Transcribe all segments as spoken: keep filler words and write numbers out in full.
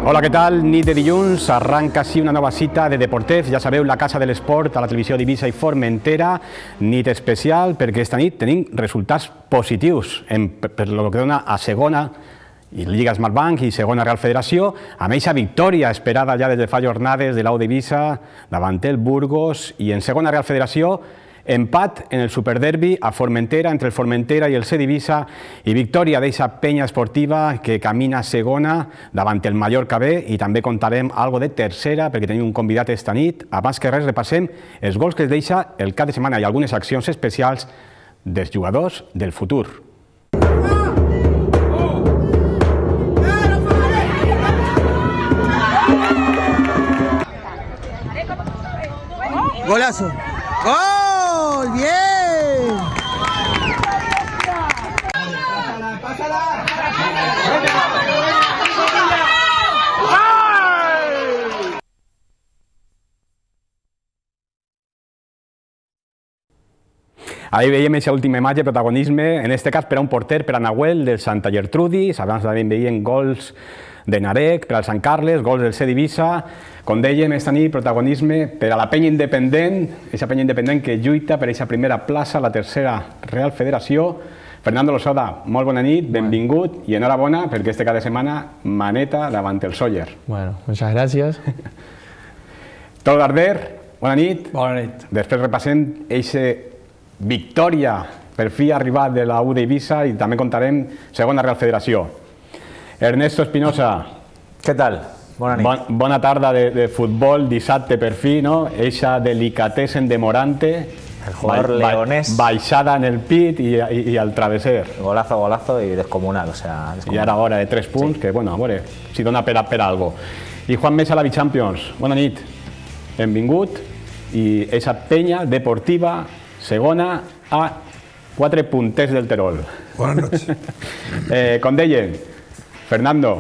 Hola, què tal? Nit de dilluns, arranca així una nova cita de Deportef, ja sabeu, la Casa de l'Esport a la televisió d'Eivissa i Formentera, nit especial perquè esta nit tenim resultats positius en, per lo que dona a segona i Lliga Smartbank i segona Real Federació, amb eixa victòria esperada ja des de fa jornades de l'Au d'Eivissa davant el Burgos, i en segona Real Federació empat en el Superderbi a Formentera, entre el Formentera i el C d'Eivissa, i victòria d'eixa penya esportiva que camina a segona davant el Mallorca B, i també contarem algo de tercera perquè tenim un convidat esta nit. Abans que res repassem els gols que es deixa el cap de setmana i algunes accions especials dels jugadors del futur. Golazo. ¡Gol! ¡Bien! Ahí veiem aquesta última imatge de protagonisme, en aquest cas per a un porter, per a Nahuel, del Santa Gertrudis. Abans també veiem gols de Narec, per al Sant Carles, gols del C d'Eivissa. Com dèiem, esta nit protagonisme per a la penya independent, aquesta penya independent que lluita per aquesta primera plaça, la tercera Real Federació. Fernando Losada, molt bona nit, benvingut i enhorabona perquè este cap de setmana maneta davant el Sóller. Bueno, muchas gracias. Todo Darder, bona nit. Bona nit. Després repassem eixa victòria per fi arribat de la U d'Eivissa i també contarem segona Real Federació. Ernesto Espinosa. Què tal? Bona nit. Bon, bona tarda de, de futbol, dissabte per fi, no? Eixa delicatessen de Morante. El jugador ba leonés. Baixada en el pit y, y, y al travesser. Golazo, golazo y descomunal, o sea... Descomunal. Y ara hora de tres punts, sí. Que bueno, a veure si dona per, per algo. I Juan Mesa, la Bichampions. Bona nit. Benvingut. I eixa penya deportiva segona a quatre punters del Terol. Buenas noches. eh, com dèiem, Fernando,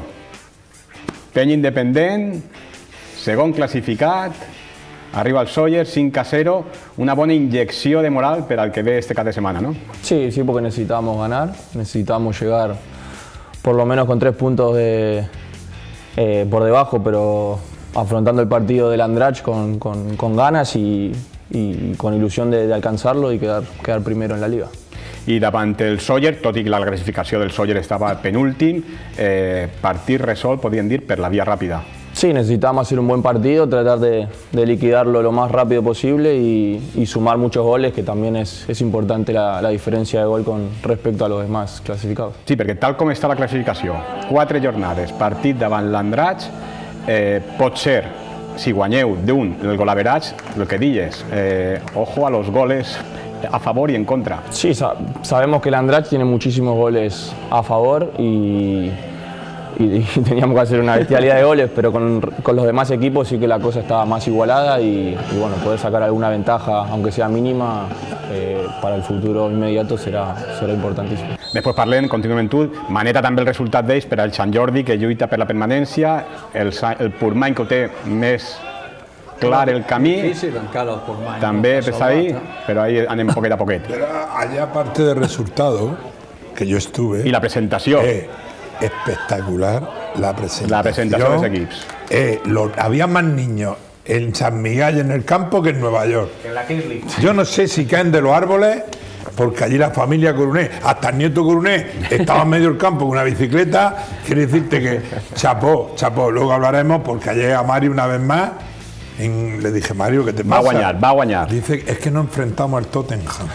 penya independent, segon classificat, arriba al Sóller, cinco a cero, una bona inyecció de moral per al que ve este cap de semana, ¿no? Sí, sí, porque necesitábamos ganar, necesitábamos llegar por lo menos con tres puntos de, eh, por debajo, pero afrontando el partido del Andratx con, con, con ganas y, y con ilusión de, de alcanzarlo y quedar, quedar primero en la liga. I davant el Sóller, tot i que la classificació del Sóller estava penúltim, eh, partit resolt, podríem dir, per la vía ràpida. Sí, necesitamos hacer un buen partido, tratar de, de liquidarlo lo más rápido posible y, y sumar muchos goles, que también es, es importante la, la diferencia de gol con respecto a los demás clasificados. Sí, perquè tal com està la classificació, quatre jornades, partit davant l'Andratx, eh, pot ser, si guanyeu d'un el golaveratge, el que dius, eh, ojo a los goles a favor y en contra. Sí, sa sabemos que el Andratx tiene muchísimos goles a favor y, y, y teníamos que hacer una bestialidad de goles, pero con, con los demás equipos sí que la cosa estaba más igualada y, y bueno, poder sacar alguna ventaja, aunque sea mínima, eh, para el futuro inmediato será, serà importantíssim. Després parlem, continuem en tu, maneta també el resultat d'ells per al Sant Jordi, que lluita per la permanència, el, el Purmany que ho té més clar el camí, difícil, encara el Purmany, també no pesa ahí, però ahí anem poquet a poquet. Pero allá aparte del resultado, que yo estuve... I la presentació. Eh, espectacular la presentación. La presentació dels equips. Eh, lo, había más niños en San Miguel en el campo que en Nueva York. En la Kings League. Yo no sé si caen de los árboles, porque allí la familia Coruné, hasta el nieto Coruné, estaba en medio del campo con una bicicleta. Quiere decirte que chapó, chapó. Luego hablaremos, porque ayer a Mario una vez más, en, le dije, Mario, ¿qué te pasa? Va a guanyar, va a guanyar. Dice, es que no enfrentamos al Tottenham.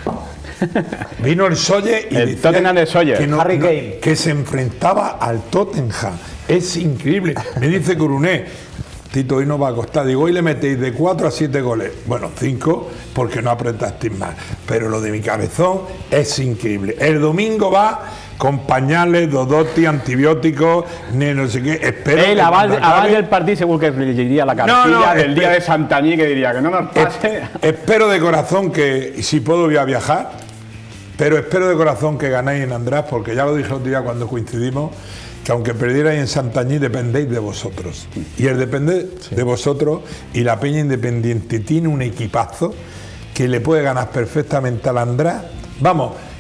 Vino el Sóller y el decía Tottenham de Sóller, que, no, Harry no, Kane. que se enfrentaba al Tottenham. Es increíble. Me dice Coruné, Tito, hoy no va a costar. Digo, hoy le metéis de cuatro a siete goles. Bueno, cinco, porque no apretasteis más. Pero lo de mi cabezón es increíble. El domingo va con pañales, Dodoti, antibióticos, ni no sé qué. Espero Ell, que abans, acabe... abans del partit segur que es llegiria la cartilla no, no, del espe... dia de Santanyí, que diria que no nos pase. Es, espero de corazón que, si puedo, voy a viajar, pero espero de corazón que ganáis en András, porque ya lo dije otro día cuando coincidimos, que aunque perdierais en Santanyí, dependéis de vosotros. Y el depende sí. de vosotros, y la Peña Independiente tiene un equipazo que le puede ganar perfectamente al András. Vamos,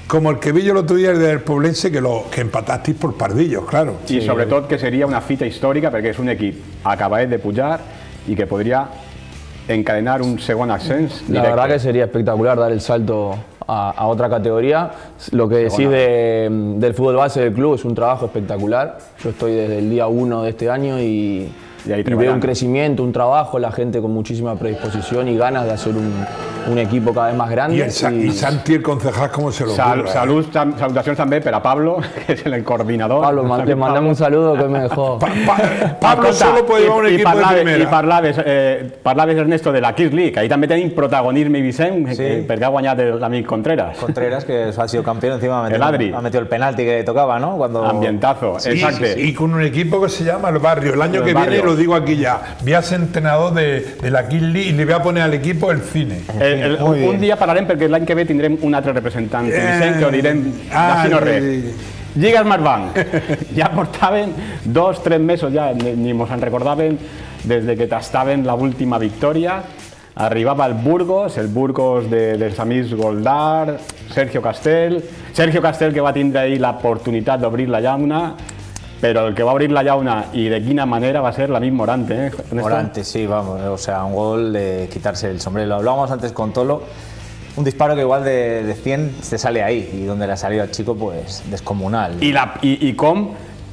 como el que vi yo el otro día del Poblense, que, lo, que empatasteis por pardillos, claro. I sí. sobretot que seria una fita històrica perquè és un equip acabat de pujar i que podria encadenar un segon ascens directe. La verdad que sería espectacular dar el salto a, a otra categoría. Lo que decís de, del fútbol base del club es un trabajo espectacular. Yo estoy desde el día uno de este año y, y, y veo un crecimiento, un trabajo, la gente con muchísima predisposición y ganas de hacer un, un equipo cada vez más grande. Y, el Sa y, y Santi, el concejal, ¿cómo se lo Sal ocurre? Salud, tam salutacions també per a Pablo, que és el coordinador. Pablo, man le mandamos un saludo que me dejó. Pa pa Pablo Escolta, solo puede llevar un equipo parlaves, de primera. I parlaves, eh, parlaves, Ernesto, de la Kids League. Ahí també tenim protagonisme i Vicent, sí. eh, perquè ha guanyat l'amic Contreras. Contreras, que ha sido campeón, encima ha metido, el Adri. ha metido el penalti que tocaba, ¿no? Cuando... Ambientazo, sí, exacto. Y con un equipo que se llama El Barrio. El año el que barrio. viene, lo digo aquí ya, voy a ser entrenador de, de la Kids League y le voy a poner al equipo el cine. El, el, un bien. dia parlarem perquè l'any que ve tindrem un altre representant, eh, Vicent, que ho direm d'ací no res. Lliga Smartbank. Ja portaven dos, tres mesos, ja ni mos en recordaven, des de que tastaven l'última victòria. Arribava el Burgos, el Burgos de, dels amics Goldar, Sergio Castel. Sergio Castel, que va tindre ahir l'oportunitat d'obrir la llauna, pero el que va a abrir la llauna y de quina manera va a ser Lamin Morante. ¿eh? Morante, sí, vamos, o sea, un gol de quitarse el sombrero. Lo hablábamos antes con Tolo, un disparo que igual de, de cien te sale ahí, y donde le ha salido al chico, pues descomunal. Y, la, y, y com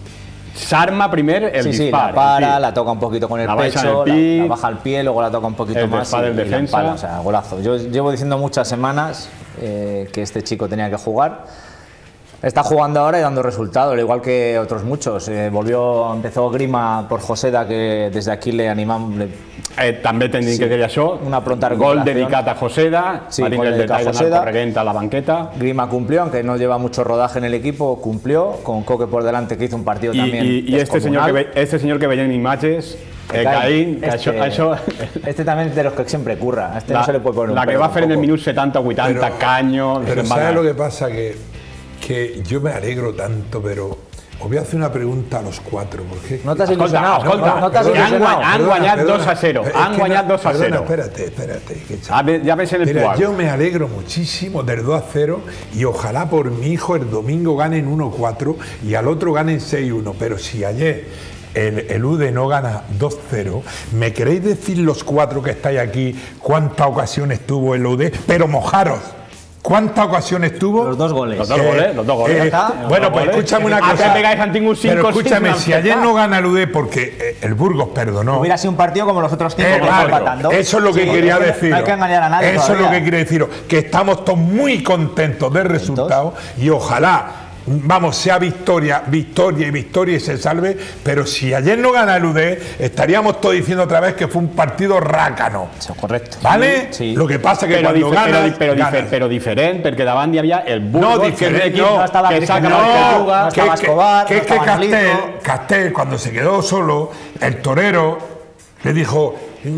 s'arma primer el sí, disparo. Sí, la para, la toca un poquito con el la pecho, el la, la baja al pie, luego la toca un poquito el más y, del y la empala, o sea, golazo. Yo llevo diciendo muchas semanas eh, que este chico tenía que jugar. Está jugando ahora y dando resultados, al igual que otros muchos. Eh, volvió, empezó Grima por Joseda, que desde aquí le animamos. Le... Eh, també tenim sí, que dir això. Una pronta gol dedicat a Joseda, sí, va tindre el detall d'anar corregent a la banqueta. Grima cumplió, aunque no lleva mucho rodaje en el equipo, cumplió, con Coque por delante, que hizo un partido y, también. Y, y este, señor que ve, este señor que veía en imatges, eh, Caín, que este, això, això... este también es de los que siempre curra, este la, no se le puede poner un La que va a hacer en el minut setanta o vuitanta, pero, Caño... Pero ¿sabes lo que pasa? Que que yo me alegro tanto, pero os voy a hacer una pregunta a los cuatro. ¿Por no te has ilusionado. Escolta, escolta, no, no t'has ilusionado. Han, han guanyat dos a cero. Han guanyat dos a cero. Espérate, espérate. Que ah, ya ves en el Mira, cual. Yo me alegro muchísimo del dos a cero y ojalá por mi hijo el domingo ganen uno cuatro y al otro ganen seis uno. Pero si ayer el, el U D E no gana dos cero, ¿me queréis decir los cuatro que estáis aquí cuántas ocasiones tuvo el U D E? Pero mojaros. ¿Cuántas ocasiones tuvo? Los dos goles. Los dos goles, eh, los dos goles. Eh, los bueno, dos pues goles. escúchame una ah, cosa. Pegáis, han cinco, cinco, pero escúchame, cinco, si ayer no gana el U D E porque eh, el Burgos perdonó. Hubiera sido un partido como los otros cinco eh, que claro, empatando. Eso es lo que sí, quería es que decir. No hay que engañar a nadie. Eso todavía. es lo que quiero deciros. Que estamos todos muy contentos del resultado y ojalá. Vamos, sea victoria, victoria y victoria y se salve, pero si ayer no gana el U D E, estaríamos todos diciendo otra vez que fue un partido rácano. Sí, correcto. ¿Vale? Sí. Lo que pasa que pero cuando gana, ganas, pero, ganas. pero, pero diferente, porque davant hi havia el Burgos, no, diferente, que, no, no estaba que saca no, la Pechuga, no estaba Escobar, que, no que, que estaba Castel, Angelito. Castel, cuando se quedó solo, el torero le dijo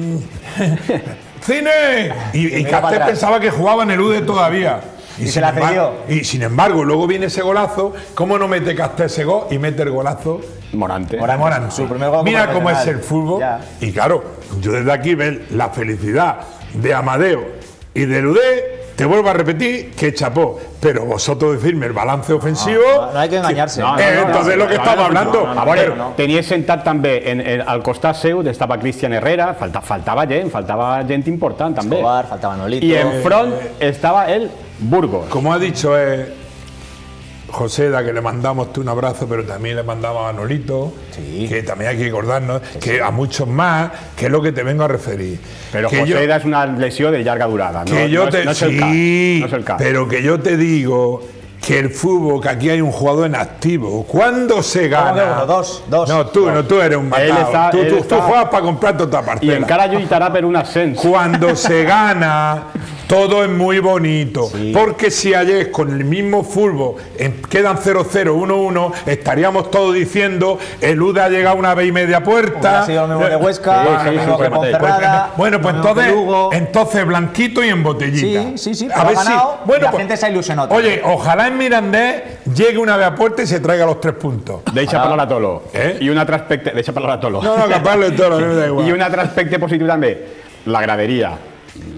¡Cine! Y, y Castel pensaba que jugaba en el U D E todavía. Y, y se la cedió. Y sin embargo, luego viene ese golazo. ¿Cómo no mete Castel ese gol y mete el golazo? Morante. Morante. Morante. Su primer gol Mira cómo es el fútbol. Ya. Y claro, yo desde aquí ver la felicidad de Amadeo y del U D E. Te vuelvo a repetir que chapó, pero vosotros decirme el balance ofensivo. No, no, no hay que engañarse. No, no, eh, no, entonces no, lo que no, estamos no, hablando. No, no, no, a veure, no. Tenies sentat també en, en, al costat seu, estava Cristian Herrera, falta, faltava gent, faltava gent important també. Escobar, faltava Nolito. Y en front estaba el Burgos. Como ha dicho eh, Joseda, que le mandamos un abrazo, pero también le mandamos a Nolito, sí. Que también hay que acordarnos, sí, que sí. A muchos más, que es lo que te vengo a referir. Pero que Joseda yo, es una lesión de larga durada, que no, yo no, te, es, no es sí, el caso, no es el caso. Pero que yo te digo que el fútbol, que aquí hay un jugador en activo. ¿Cuándo se gana? Uno, dos, dos. No, tú, dos. no, tú eres un matado. Está, tú, tú, está, tú juegas para comprarte otra partida. Y encara lluitarà per un ascens. Cuando se gana, todo es muy bonito. Sí. Porque si ayer con el mismo fútbol en, quedan cero cero, uno uno, estaríamos todos diciendo el U D E ha llegado una vez y media puerta. Ha sido lo mismo de Huesca, sí, sí, lo mismo sí, que Ponferrada. Bueno, pues entonces, entonces blanquito y en botellita. Sí, sí, sí. A ver si, ganado, bueno, la pues, gente se ha ilusionado. Oye, ojalá en Mirandés llegue una vez a puerta y se traiga los tres puntos. Deixa parlar a Tolo. Eh? I un altre aspecte... Deixa parlar a Tolo. No, no, que parle Tolo, no me da igual. I un altre aspecte positiu també. La graderia.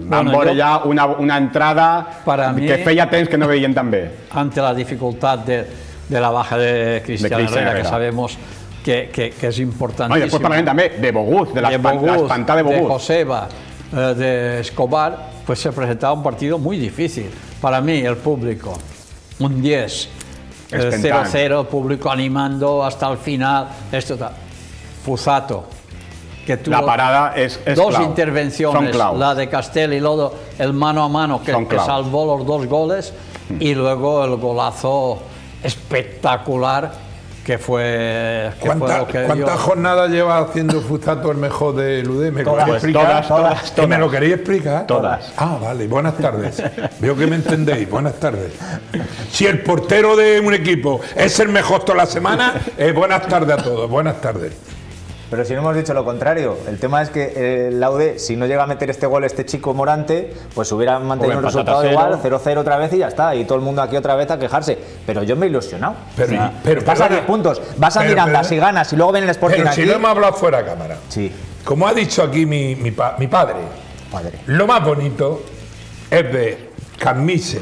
Van Bueno, veure jo- ja una, una entrada Para mi- que feia temps que no veien tan bé. Ante la dificultad de, de la baja de Cristian, De Cristian Herrera, Herrera. que sabemos que, que, que es No, importantísimo. I després parlarem també de Bogut, de de l'espantada Bogut, de de Bogut. Joseba, eh, de Escobar, pues se presentaba un partido muy difícil. Para mí, el público, un diez, eh, Expectant. cero cero, el público animando hasta el final, esto tal. Fuzato, que tuvo La parada és, és dos clau. intervenciones, Són clau. la de Castel y luego el mano a mano que, Son que clau. salvó los dos goles y luego el golazo espectacular que fue, que fue ¿Cuánta- lo que dio. ¿Cuántas jornadas lleva haciendo Fuzato el mejor de Ludé? ¿Me Todas, queréis Pues explicar? todas, todas, ¿Que ¿Me todas. lo queréis explicar? Todas. Ah, vale, buenas tardes. Veo que me entendéis, buenas tardes. Si el portero de un equipo es el mejor toda la semana, eh, buenas tardes a todos, buenas tardes. Pero si no hemos dicho lo contrario, el tema es que eh, el Laude, si no llega a meter este gol este chico Morante, pues hubiera mantenido un empatado resultado a cero. igual, cero cero otra vez y ya está, y todo el mundo aquí otra vez a quejarse. Pero yo me he ilusionado. Pero- O sea, pero, estás a perdona. diez puntos, vas a Pero, Miranda, pero- si ganas y luego viene el Sporting Pero aquí. si lo hemos hablado fuera de cámara. Sí, Como ha dicho aquí mi, mi, pa- mi padre, padre. lo más bonito es ver Camise,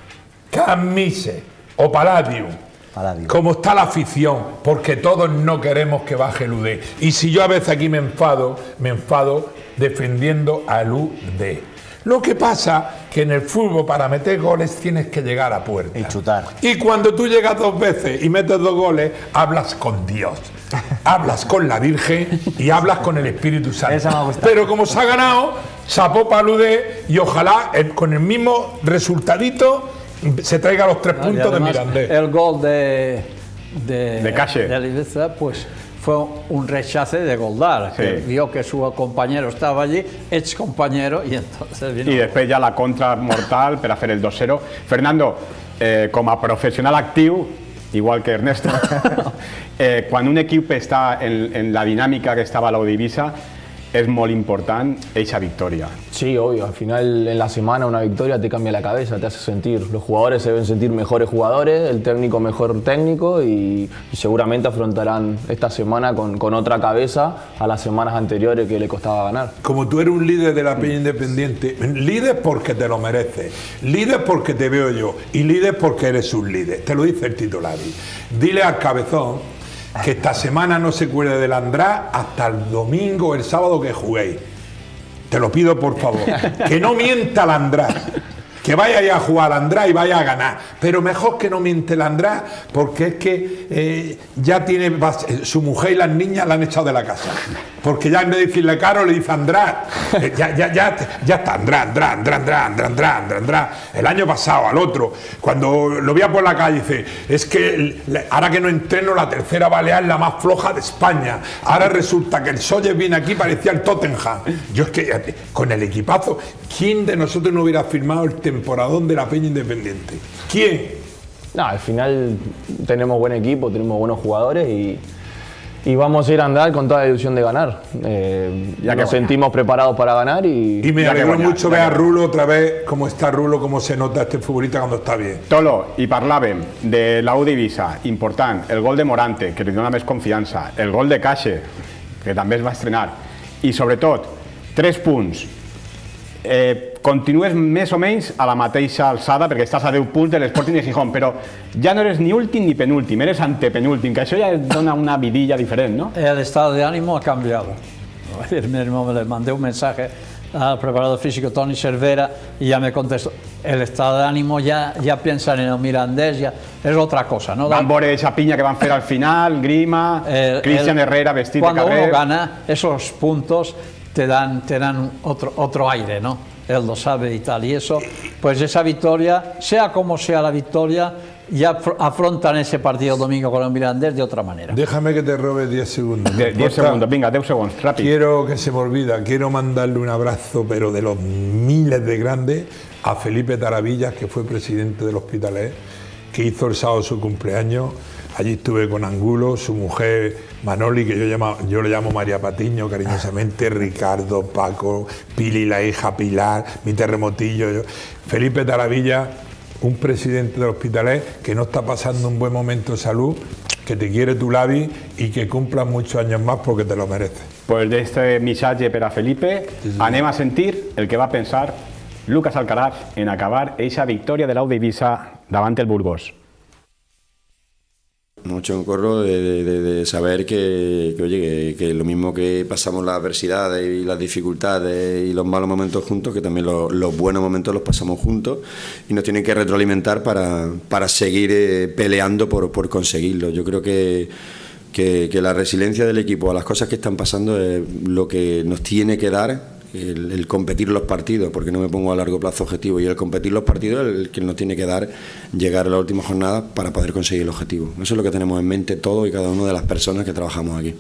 Camise o Palladium. Palladium. Como está la afición, porque todos no queremos que baje el U D. Y si yo a veces aquí me enfado, me enfado defendiendo al U D. Lo que pasa que en el fútbol para meter goles tienes que llegar a puerta. Y chutar. Y cuando tú llegas dos veces y metes dos goles, hablas con Dios, hablas con la Virgen y hablas con el Espíritu Santo. Eso me ha gustado. Pero como se ha ganado, chapó para el U D y ojalá eh, con el mismo resultadito se traiga los tres Y puntos de además, Mirandés. el gol de de, De Cache. de Ibiza, pues fue un rechace de Goldar, que Sí. vio que su compañero estaba allí, ex compañero, y entonces vino. I després ja la contra mortal per a fer el dos cero. Fernando, eh, com a professional actiu, igual que Ernesto, eh, quan un equip està en, en la dinàmica que estava a l'Eivissa, es molt important esa victòria. Sí, obvio, al final en la semana una victoria te cambia la cabeza, te hace sentir, los jugadores se deben sentir mejores jugadores, el técnico mejor técnico y, y seguramente afrontarán esta semana con, con otra cabeza a las semanas anteriores que le costaba ganar. Como tú eres un líder de la Peña Independiente, líder porque te lo mereces, líder porque te veo yo y líder porque eres un líder. Te lo dice el titular. Dile al cabezón que esta semana no se cuide del András hasta el domingo o el sábado que juguéis. Te lo pido por favor. Que no mienta el András. Que vaya ya a jugar al András y vaya a ganar. Pero mejor que no miente el András porque es que eh, ya tiene su mujer y las niñas la han echado de la casa. Porque ya en vez de decirle Caro le dice András. Eh, ya, ya, ya, ya está András, András, András, András, András, András, András. El año pasado al otro, cuando lo veía por la calle, dice, es que ahora que no entreno la tercera balear es la más floja de España. Ahora resulta que el Soller viene aquí, parecía el Tottenham. Yo es que con el equipazo, ¿quién de nosotros no hubiera firmado el temporadón de la Peña Independiente? ¿Quién? No, al final tenemos buen equipo, tenemos buenos jugadores y, y vamos a ir a andar con toda la ilusión de ganar. Eh, Ya nos que sentimos preparados para ganar y, Y me Ya que alegró guanyar, mucho ya ver a que- Rulo otra vez, cómo está Rulo, cómo se nota este futbolista cuando está bien. Tolo, i parlàvem de l'U d'Eivissa, important, el gol de Morante, que li dona més confiança, el gol de Cache, que també es va estrenar, i sobretot, tres punts. Eh, continues més o menys a la mateixa alçada perquè estàs a deu punts de l'Sporting de Gijón, però ja no eres ni últim ni penúltim, eres antepenúltim, que això ja et dona una vidilla diferent, ¿no? El estado de ánimo ha cambiado. Ayer mismo le mandé un mensaje al preparador físico Toni Cervera y ya me contestó. El estado de ánimo ya, ya piensan en el Mirandés, ya es otra cosa, ¿no? Van veure esa pinya que van fer al final, Grima, El- Cristian el- Herrera vestit de Cuando uno carrer... gana, esos puntos te dan, te dan otro, otro aire, ¿no? Él lo sabe y tal. Y eso, pues esa victoria, sea como sea la victoria, ya afr- afrontan ese partido domingo con el Mirandés de otra manera. Déjame que te robe diez segundos. De, diez Porta, segundos, vinga, deu segons, ràpid. Quiero que se me olvida, quiero mandarle un abrazo, pero de los miles de grandes, a Felipe Taravillas, que fue presidente del Hospitalet, que hizo el sábado su cumpleaños. Allí estuve con Angulo, su mujer Manoli, que yo, llamo, yo le llamo María Patiño cariñosamente, Ricardo, Paco, Pili, la hija Pilar, mi terremotillo. Yo. Felipe Taravillas, un presidente del Hospitalet que no está pasando un buen momento de salud, que te quiere tu Lavi y que cumpla muchos años más porque te lo mereces. Pues d'este missatge per a Felipe, anem a sentir el que va pensar Lucas Alcaraz en acabar esa victoria de l'Au d'Eivissa davant el Burgos. Mucho en corro de, de, de saber que, que, oye, que, que lo mismo que pasamos las adversidades y las dificultades y los malos momentos juntos, que también los, los buenos momentos los pasamos juntos y nos tienen que retroalimentar para, para seguir eh, peleando por, por conseguirlo. Yo creo que, que, que la resiliencia del equipo a las cosas que están pasando es lo que nos tiene que dar El, el competir los partidos, porque no me pongo a largo plazo objetivo, y el competir los partidos es el que nos tiene que dar llegar a la última jornada para poder conseguir el objetivo. Eso es lo que tenemos en mente todos y cada una de las personas que trabajamos aquí.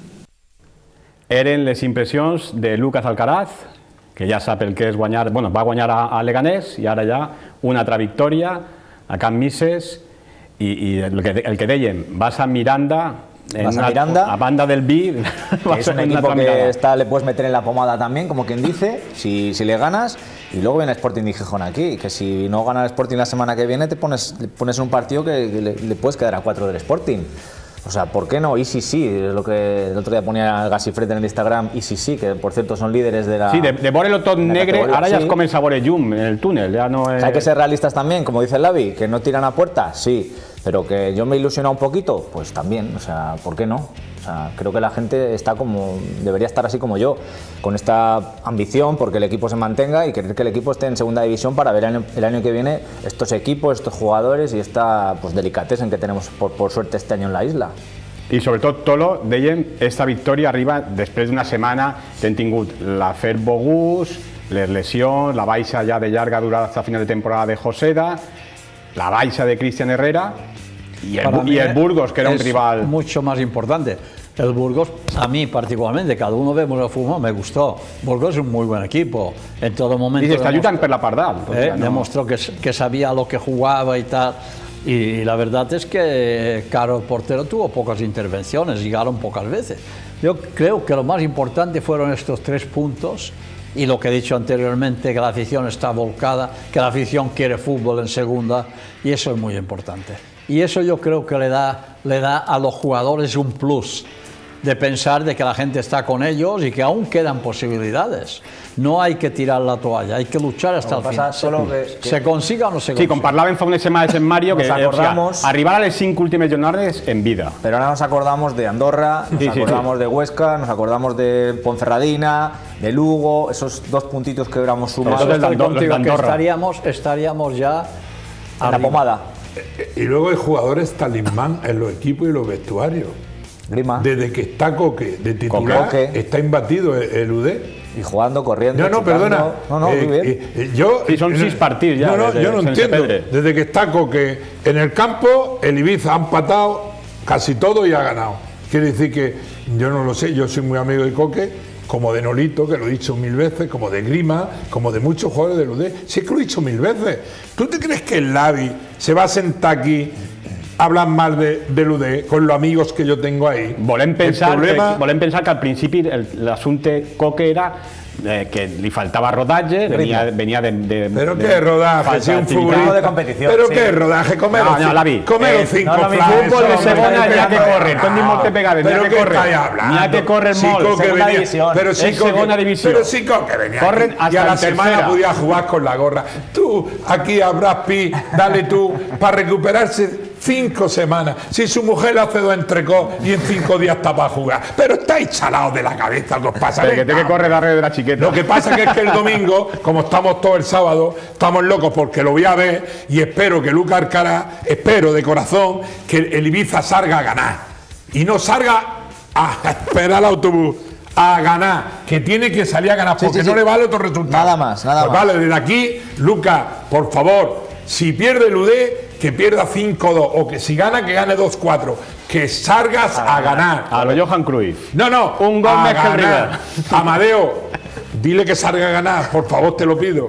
Eren les impressions de Lucas Alcaraz, que ja sap el que és guanyar, bueno, va guanyar a, a Leganés i ara ja una altra victòria a Can Mises, i, i el, que, el que dèiem, vas a Miranda, en Vas a una, Miranda, a banda del B, que es un equipo que está, le puedes meter en la pomada también, como quien dice, si, si le ganas, y luego viene Sporting de Gijón aquí, que si no gana el Sporting la semana que viene te pones, le pones en un partido que, que le, le puedes quedar a cuatro del Sporting. O sea, ¿por qué no? Y sí, sí, es lo que el otro día ponía Gasifret en el Instagram, y sí, sí, que por cierto son líderes de la... Sí, de, de veure-lo tot negre, ara ja es comença a veure llum en el túnel, ja no és... Hay que ser realistas también, como dice el Lavi, que no tiran a puerta, sí, pero que yo me he ilusionado un poquito, pues también, o sea, ¿por qué no? O sea, creo que la gente está como, debería estar así como yo, con esta ambición porque el equipo se mantenga y querer que el equipo esté en segunda división para ver el año, el año que viene estos equipos, estos jugadores y esta pues, delicatessen que tenemos por, por suerte este año en la isla. I sobretot, Tolo, dèiem, esta victòria arriba després d'una setmana que hem tingut l'afer Bogus, les lesions, la baixa ja de llarga durada hasta final de temporada de Joseda, la baixa de Cristian Herrera y el, y el Burgos, que era un rival... mucho más importante. El Burgos, a mí particularmente, cada uno vemos el fútbol, me gustó. Burgos es un muy buen equipo. En todo momento... Dices, te ayudan per la pardal. Eh, no. Demostró que, que sabía lo que jugaba y tal. Y la verdad es que Caro, el portero, tuvo pocas intervenciones, llegaron pocas veces. Yo creo que lo más importante fueron estos tres puntos y lo que he dicho anteriormente, que la afición está volcada, que la afición quiere fútbol en segunda, y eso es muy importante. Y eso yo creo que le da, le da a los jugadores un plus, de pensar de que la gente está con ellos y que aún quedan posibilidades. No hay que tirar la toalla, hay que luchar hasta el final. Solo que, que... Se consiga o no se consiga. Sí, com parlàvem fa unes setmanes en Mario, que acordamos... o sea, arribar a les cinc últimes jornades en vida. Pero ahora nos acordamos de Andorra, nos sí, acordamos sí, sí. de Huesca, nos acordamos de Ponferradina, de Lugo, esos dos puntitos que hubiéramos sumado. Eso estoy contigo, que estaríamos, estaríamos ya en la pomada. Y luego hay jugadores talismán en los equipos y los vestuarios. Grima. Desde que está Coque de titular, Coque. Está imbatido el, el U D. Y jugando, corriendo. No, no, chutando. perdona. No, no, eh, muy bien. Eh, eh, yo, sí, son seis partidos ya. No, no, desde, yo no entiendo. Desde que está Coque en el campo, el Ibiza ha empatado casi todo y ha ganado. Quiere decir que, yo no lo sé, yo soy muy amigo de Coque, como de Nolito, que lo he dicho mil veces, como de Grima, como de muchos jugadores del U D. Si es que lo he dicho mil veces. ¿Tú te crees que el Lavi se va a sentar aquí hablan mal de, del U D con los amigos que yo tengo ahí? Volem pensar, problema... que, volem pensar que al principi l'assumpte Coque era eh, que li faltava rodatge, venia, venia de, de... ¿Pero de, qué rodaje? Si un futbolista de competición. ¿Pero sí. qué rodaje? Comer no, no, Lavi. Comer eh, cinco no, no, flanes. Fútbol de segona n'hi ha que córrer. Tot ni moltes vegades, n'hi ha que córrer. N'hi ha que córrer sí, molt. Segunda división. Pero sí, es segona división. Pero sí, Coque venía Corren aquí, hasta y a la, la semana tercera. podía jugar con la gorra. Tú, aquí a Brad Pitt, dale tú, para recuperarse cinco semanas. Si su mujer le hace dos entrecós y en cinco días está para jugar. Pero estáis chalados de la cabeza, ¿qué os pasa? Pero que tiene que correr darrere de la chiqueta. Lo que pasa que es que el domingo, como estamos todo el sábado, estamos locos porque lo voy a ver y espero que Lucas Alcaraz, espero de corazón que el Ibiza salga a ganar. Y no salga a esperar al autobús, a ganar, que tiene que salir a ganar, porque sí, sí, no sí. le vale otro resultado. Nada más, nada pues más. Vale, desde aquí, Lucas, por favor, si pierde el U D, que pierda cinco dos, o que si gana, que gane dos cuatro. Que salgas a, a ganar. A lo Johan Cruyff. No, no, un gol más que el River. Amadeo, dile que salga a ganar, por favor, te lo pido.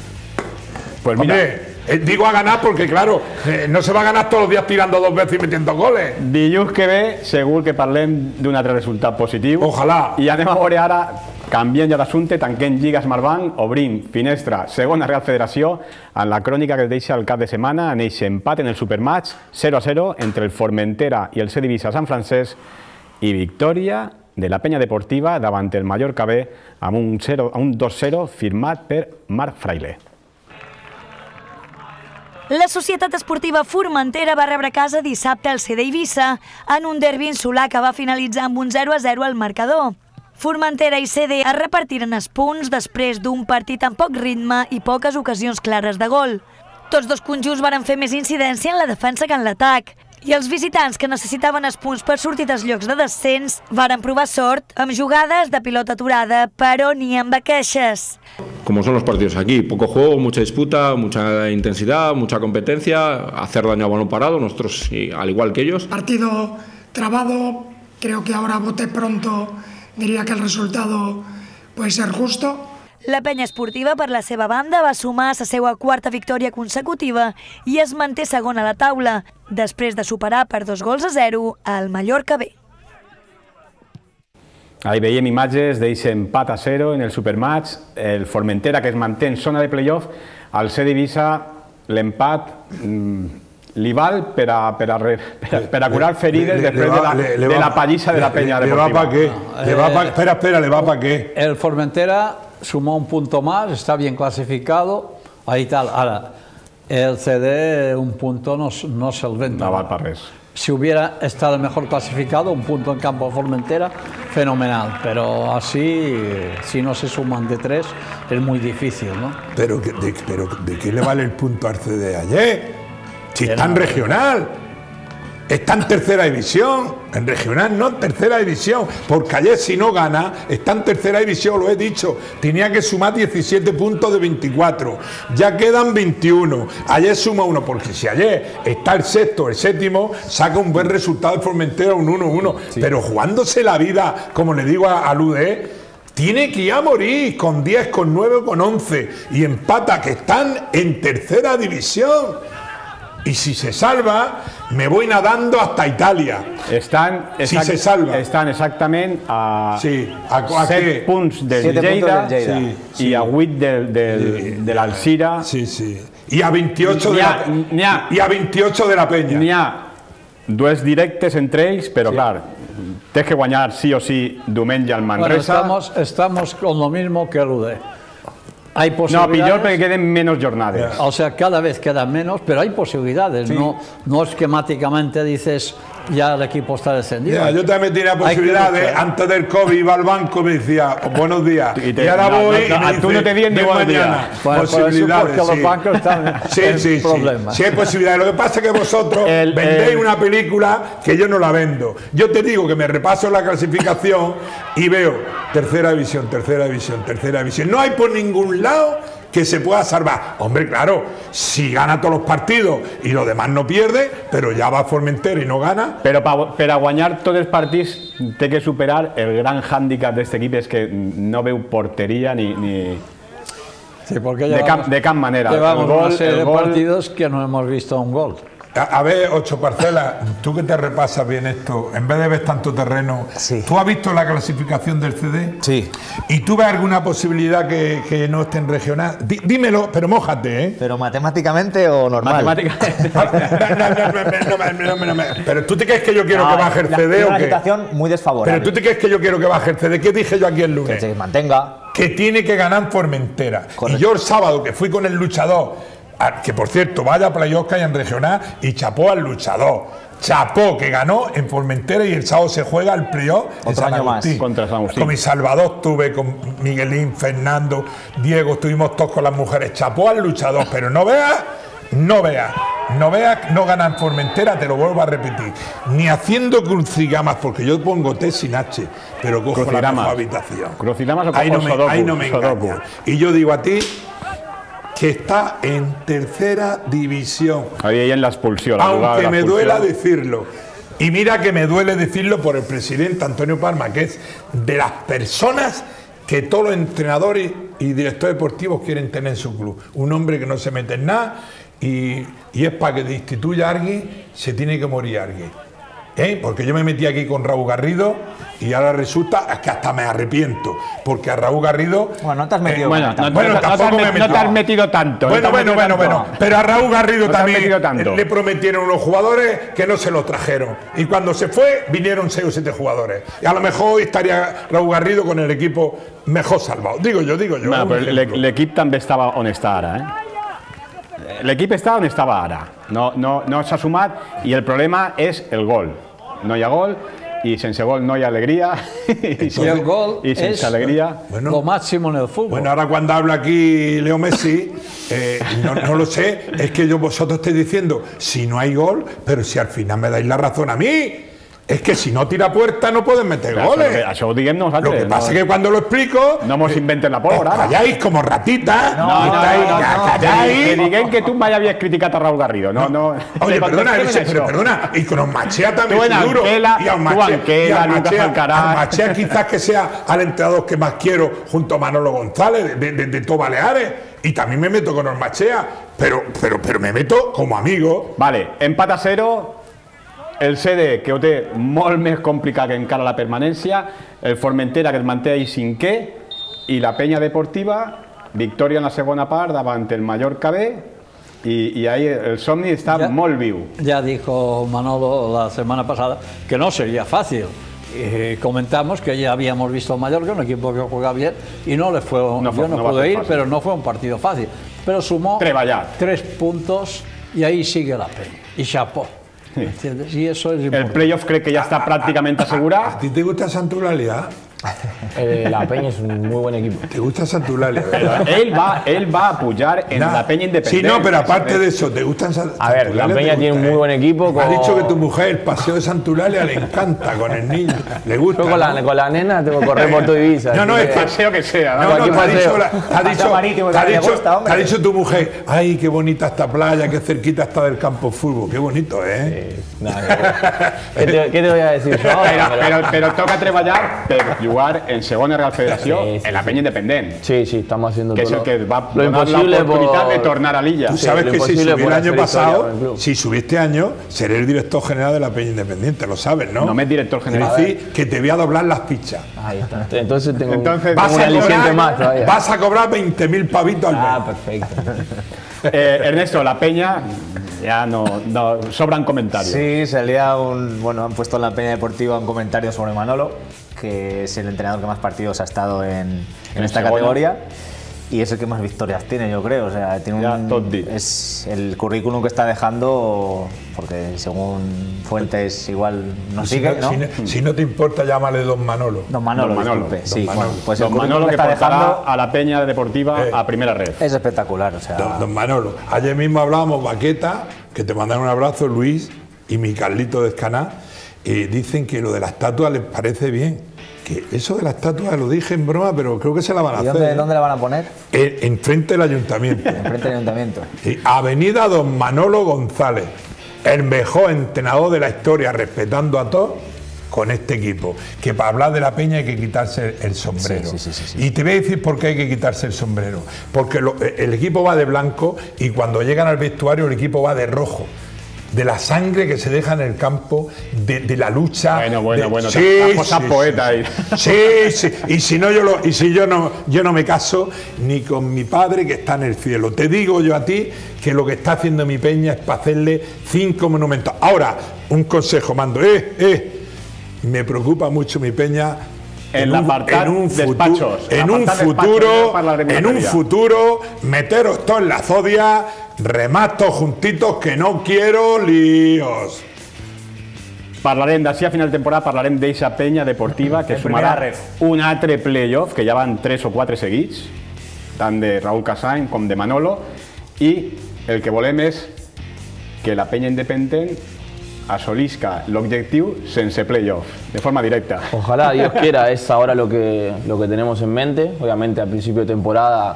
Pues mira. Hombre, eh, digo a ganar porque, claro, eh, no se va a ganar todos los días tirando dos veces y metiendo goles. Dilluns que ve, segur que parlem d'un altre resultat positiu. Ojalà. I anem a veure ara, canviant ja d'assumpte, tanquem Lliga Smartbank, obrim finestra segona Real Federació, en la crònica que es deixa el cap de setmana, en eixe empat en el Supermatch, zero a zero, entre el Formentera i el C Divisa Sant Francesc, i victòria de la Penya Deportiva davant el Mallorca B amb un, un dos zero firmat per Marc Fraile. La Societat Esportiva Formentera va rebre a casa dissabte el C D Eivissa en un derbi insular que va finalitzar amb un zero a zero al marcador. Formentera i C D es repartiren els punts després d'un partit amb poc ritme i poques ocasions clares de gol. Tots dos conjunts varen fer més incidència en la defensa que en l'atac. I els visitants que necessitaven els punts per sortir dels llocs de descens varen provar sort amb jugades de pilota aturada, però ni amb queixes. Como son los partidos aquí, poco juego, mucha disputa, mucha intensidad, mucha competencia, hacer daño a balón parado, nosotros al igual que ellos. Partido trabado, creo que ahora bote pronto diría que el resultado puede ser justo. La penya esportiva, per la seva banda, va sumar la seva quarta victòria consecutiva i es manté segon a la taula, després de superar per dos gols a zero al Mallorca B. Ahí veiem imatges d'aquest empat a zero en el Supermatch, el Formentera que es manté en zona de playoff, al C D Eivissa l'empat li val per a, per a, per a, per a curar ferides le, després le va, de, la, le, le de va, la pallissa de la penya le, deportiva. Le va pa qué? Le va pa, espera, espera, ¿le va para qué? El Formentera sumó un punto más, está bien clasificado, ahí tal. Ahora, el C D un punto no, no solventa. No va para res. Si hubiera estado mejor clasificado, un punto en campo de Formentera, fenomenal. Pero así, si no se suman de tres, es muy difícil, ¿no? Pero de, pero ¿de qué le vale el punto al C D ayer? Si está en regional. Está en tercera división, en regional no, en tercera división, porque ayer si no gana, está en tercera división, lo he dicho, tenía que sumar diecisiete puntos de veinticuatro, ya quedan veintiuno, ayer suma uno, porque si ayer está el sexto, el séptimo, saca un buen resultado de Formentera, un uno uno, sí. Pero jugándose la vida, como le digo a, a Lude, tiene que ir a morir con diez, con nueve, con once, y empata, que están en tercera división. Y si se salva, me voy nadando hasta Italia. Estan, si se salva. Estan exactament a, sí. a, a set punts del Lleida, Lleida. Sí, sí. I a vuit del, del, sí. de l'Alzira. Sí, sí. I a veintiocho, de la, ha, i a veintiocho de la Peña. N'hi ha dues directes entre ells, però sí. Clar, tens que guanyar sí o sí diumenge al Manresa. Bueno, estamos, estamos con lo mismo que l'U D. Hay no, peor porque queden menos jornadas. O sea, cada vez quedan menos, pero hay posibilidades. Sí. No, no esquemáticamente dices ya el equipo está descendido. Yeah, yo también tenía posibilidades. Antes del COVID iba al banco y me decía buenos días. Y, te, y ahora no, voy no, no, y me tú dice, no te vienes ni buenos días. Bueno, posibilidades. Porque sí. Los bancos están sí, en sí, problemas. Sí. Sí hay posibilidades. Lo que pasa es que vosotros el, vendéis el... una película que yo no la vendo. Yo te digo que me repaso la clasificación y veo tercera división, tercera división, tercera división. No hay por ningún lado que se pueda salvar. Hombre, claro, si gana todos los partidos y los demás no pierde, pero ya va a Formentera y no gana. Pero para per guanyar tots els partits té que superar el gran hándicap d'aquest equip, és que no veu porteria ni... ni... Sí, porque de, cap, de cap manera. Llevamos gol, una serie de gol... partidos que no hemos visto un gol. A, a ver, Ocho Parcelas, tú que te repasas bien esto, en vez de ver tanto terreno, sí. ¿Tú has visto la clasificación del C D? Sí. ¿Y tú ves alguna posibilidad que, que no esté en regional? Dí, dímelo, pero mójate, ¿eh? ¿Pero matemáticamente o normal? Matemáticamente. no, no, no, no, no, no, pero tú te crees que yo quiero no, que baje el C D la, o una qué? Una situación muy desfavorable. Pero tú te crees que yo quiero que baje el C D. ¿Qué dije yo aquí el lunes? Que se mantenga. Que tiene que ganar Formentera. Correcto. Y yo el sábado que fui con el luchador, que por cierto vaya a playoff que hay en regional, y chapó al luchador, chapó que ganó en Formentera, y el sábado se juega el playoff en San Agustín. Contra San Agustín. Con mi Salvador estuve, con Miguelín, Fernando, Diego, estuvimos todos con las mujeres, chapó al luchador, pero no veas, no veas, no veas, no ganan Formentera, te lo vuelvo a repetir, ni haciendo crucigramas, porque yo pongo T sin H, pero cojo la mejor habitación. Crucigramas o ahí no me, Sodoku, ahí no me engaña. Y yo digo a ti que está en tercera división. Ahí en la expulsión. La aunque la me expulsión. duela decirlo. Y mira que me duele decirlo por el presidente Antonio Palma, que es de las personas que todos los entrenadores y directores deportivos quieren tener en su club. Un hombre que no se mete en nada y, y es para que destituya a alguien, se tiene que morir alguien. ¿Eh? Porque yo me metí aquí con Raúl Garrido y ahora resulta es que hasta me arrepiento, porque a Raúl Garrido... Bueno, no te has metido eh, bueno, tanto. No, bueno, no, tampoco no, te, me he metido. no te has metido tanto. Bueno, no bueno, bueno, tanto. bueno. Pero a Raúl Garrido no también le prometieron unos jugadores que no se los trajeron. Y cuando se fue, vinieron seis o siete jugadores. Y a lo mejor hoy estaría Raúl Garrido con el equipo mejor salvado. Digo yo, digo yo. Bueno, pero l'equip també estava on està ara, eh? l'equip està on estava ara, no, no, no s'ha sumat i el problema és el gol. No hi ha gol y sense gol no hay alegría. y, y el gol y sense es alegría. Bueno, lo máximo en el fútbol. Bueno, ahora cuando habla aquí Leo Messi, eh, no, no lo sé, es que yo vosotros estáis diciendo, si no hay gol, pero si al final me dais la razón a mí. Es que si no tira puerta no pueden meter Clar, goles. Que, això ho diguem nosaltres. Lo que pasa no, es que cuando lo explico... No mos inventen la pólvora. Calláis como ratitas. No, no, no, estáis, no, no, calláis. Que diguem que tu mai havies criticat a Raúl Garrido. No, no. no. Oye, perdona, ese, pero perdona, y con Machea también tú en seguro. Anquela, y a Machea, Anquela, y a Machea, Alcaraz. a Machea quizás que sea al entrenador que más quiero junto a Manolo González de, de, de todo Baleares. Y también me meto con Ormachea, pero, pero, pero me meto como amigo. Vale, empat a cero. El C D, que ho té molt més complicat que encara la permanència, el Formentera, que es manté ahí cinquè, i la Penya Deportiva, victòria en la segona part davant el Mallorca B, i, i ahí el somni està ya, molt viu. Ya dijo Manolo la semana pasada que no sería fácil. Eh, comentamos que ya habíamos visto al Mallorca, un equipo que juega bien, y no le fue, no fue yo no, no pude ir, fácil. Pero no fue un partido fácil. Pero sumó Treballar. tres puntos y ahí sigue la Penya. Y chapó. Sí. Y eso es el playoff cree que ya está prácticamente asegurado. ¿A ti te gusta Santulalia? Eh, la Peña es un muy buen equipo. ¿Te gusta Santulalia? él, va, él va a apoyar en nah. la Peña Independiente. Sí, no, pero aparte de eso, ¿te gustan Santulalia? A ver, la Peña tiene un muy buen equipo. Me con... ha dicho que tu mujer, el paseo de Santulalia le encanta con el niño. Le gusta. Yo con, ¿no? la, con la nena tengo que correr por tu Ibiza. No, no, es que... paseo que sea. No, no, no te ha dicho, la, te ha dicho, marítimo, te ha dicho, gusta, te ha dicho tu mujer, ay, qué bonita esta playa, qué cerquita está del campo de fútbol. Qué bonito, ¿eh? Sí, no, ¿Qué, te, ¿Qué te voy a decir yo? Pero, pero, pero toca treballar per jugar en segona Real Federació, sí, sí, en la Peña Independiente. Sí, sí, estamos haciendo que todo. Que es el que va a lo donar la oportunidad por... de tornar a Lilla. Tú sabes sí, que si subí el año pasado, si subí este año, seré el director general de la Peña Independiente, lo sabes, ¿no? No me es director general. Es decir, que te voy a doblar las fichas. Ahí está. Entonces tengo, Entonces, tengo un aliciente más todavía. Vas a cobrar veinte mil pavitos al mes. Ah, perfecto. Eh, Ernesto, la Peña, ya no, no sobran comentarios. Sí, salía un, bueno, han puesto en la Peña Deportiva un comentario sobre Manolo, que es el entrenador que más partidos ha estado en, en esta segunda categoría y es el que más victorias tiene, yo creo. O sea, tiene un, es el currículum que está dejando, porque según fuentes igual no si sigue, no, ¿no? Si, si no te importa, llámale Don Manolo. Don Manolo, Don Manolo. Disculpe, sí, Don Manolo. Bueno, pues Don el Manolo que, que está dejando a la Peña Deportiva eh, a primera red. Es espectacular, o sea. Don, don Manolo, ayer mismo hablábamos Baqueta, que te mandan un abrazo, Luis y mi Carlito de Escaná, y dicen que lo de la estatua les parece bien. Que eso de la estatua lo dije en broma, pero creo que se la van a ¿Y hacer. dónde, dónde la van a poner? En, en frente del ayuntamiento. En frente del ayuntamiento. Sí, Avenida Don Manolo González, el mejor entrenador de la historia, respetando a todos, con este equipo. Que para hablar de la Peña hay que quitarse el sombrero. Sí, sí, sí, sí, sí. Y te voy a decir por qué hay que quitarse el sombrero. Porque lo, el equipo va de blanco y cuando llegan al vestuario el equipo va de rojo. De la sangre que se deja en el campo, de, de la lucha. Bueno, bueno, de, bueno, sí, sí, sí, poeta sí, ahí. Sí, sí. Y si no yo lo, y si yo no, yo no me caso ni con mi padre que está en el cielo. Te digo yo a ti que lo que está haciendo mi Peña es para hacerle cinco monumentos. Ahora, un consejo mando, eh, eh, me preocupa mucho mi Peña. En, en, un, en un futuro, en un futuro, en un futuro, meteros todos en la zodia, rematos juntitos, que no quiero líos. Parlarem d'ací a final de temporada, parlarem d'eixa Penya Deportiva que sumarà un altre playoff, que ja van tres o quatre seguits, tant de Raúl Casany com de Manolo, i el que volem és que la Penya Independent asolisca l'objectiu sense playoff, de forma directa. Ojalá, Dios quiera, es ahora lo que, lo que tenemos en mente. Obviamente al principio de temporada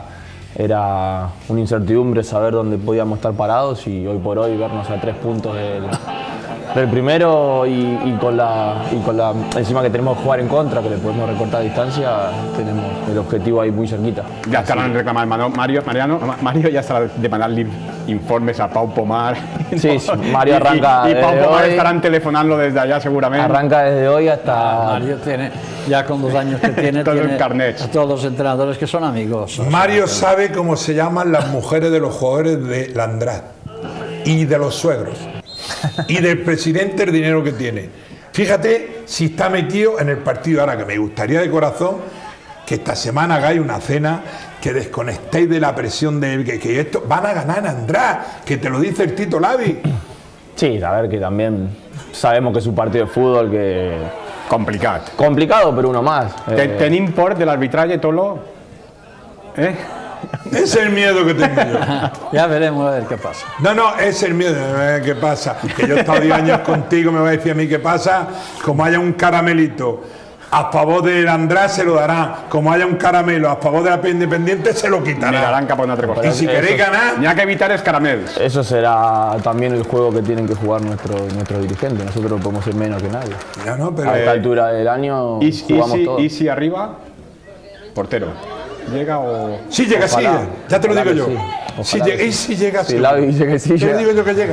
era una incertidumbre saber dónde podíamos estar parados y hoy por hoy vernos a tres puntos del, del primero y, y, con la, y con la encima que tenemos que jugar en contra, que le podemos recortar distancia, tenemos el objetivo ahí muy cerquita. Ya estarán reclamando Mario, Mariano, Mario ya estará demandando informes a Pau Pomar. Sí, ¿no? sí, Mario arranca y, y, y Pau Pomar hoy, estarán telefonando desde allá seguramente. Arranca desde hoy hasta... Mario tiene, ya con dos años que tiene, todo tiene el carnet. a todos los entrenadores que son amigos. Mario sabe cómo se llaman las mujeres de los jugadores de Landrat y de los suegros y del presidente, el dinero que tiene. Fíjate si está metido en el partido ahora, que me gustaría de corazón que esta semana hagáis una cena, que desconectéis de la presión de que, que esto van a ganar en András, que te lo dice el Tito Lavi. Sí, a ver, que también sabemos que es un partido de fútbol que... Complicado. Complicado, pero uno más. Eh... ¿Tenim por del arbitraje, Tolo? ¿Eh? Es el miedo que tengo yo. Ya veremos a ver qué pasa. No, no, es el miedo. A ver qué pasa. Que yo he estado diez años contigo, me va a decir a mí qué pasa. Como haya un caramelito a favor del András, se lo darán. Como haya un caramelo a favor de la P Independiente, se lo quitarán. Mirarán cap a una altra cosa. Y si queréis ganar... Ni hay que evitar els caramels. Eso será también el juego que tienen que jugar nuestros nuestro dirigentes. Nosotros podemos ser menos que nadie. Ya no, pero... A esta altura del año ¿Y, jugamos y si, todo. ¿Y si arriba? Portero. ¿Llega o...? Sí llega, Ojalá. sí, ya te lo digo Ojalá yo. que sí. Si Ojalá llega, que y si llega, Si sí. Lavi dice que sí, Te lo llega. digo yo que llega.